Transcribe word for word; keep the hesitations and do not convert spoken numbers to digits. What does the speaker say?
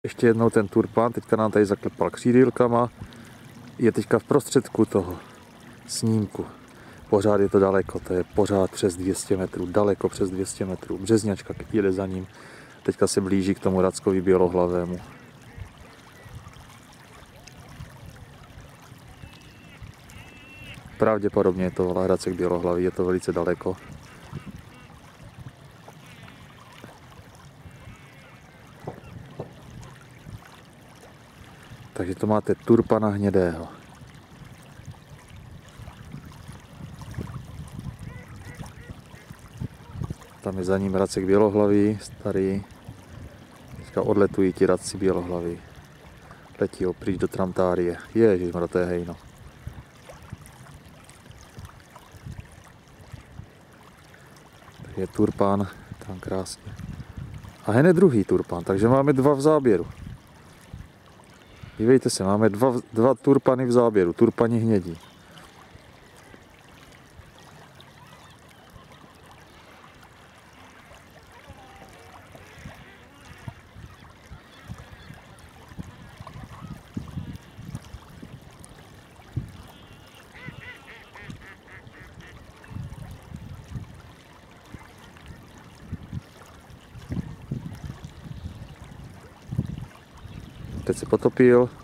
Ještě jednou ten turpán, teďka nám tady zaklepal křídýlkama, je teďka v prostředku toho snímku. Pořád je to daleko, to je pořád přes dvě stě metrů, daleko přes dvě stě metrů. Březňačka jede za ním, teďka se blíží k tomu rackovi bělohlavému. Pravděpodobně je to racek bělohlavý, je to velice daleko. Takže to máte turpana hnědého. Tam je za ním racek bělohlavý, starý. Teďka odletují ti radci bělohlaví. Letí ho pryč do Tramtárie. Ježišmarja, to je hejno. Tak je turpán tam krásně. A hned druhý turpán, takže máme dva v záběru. Dívejte se, máme dva, dva turpany v záběru, turpani hnědí. Teď se potopil.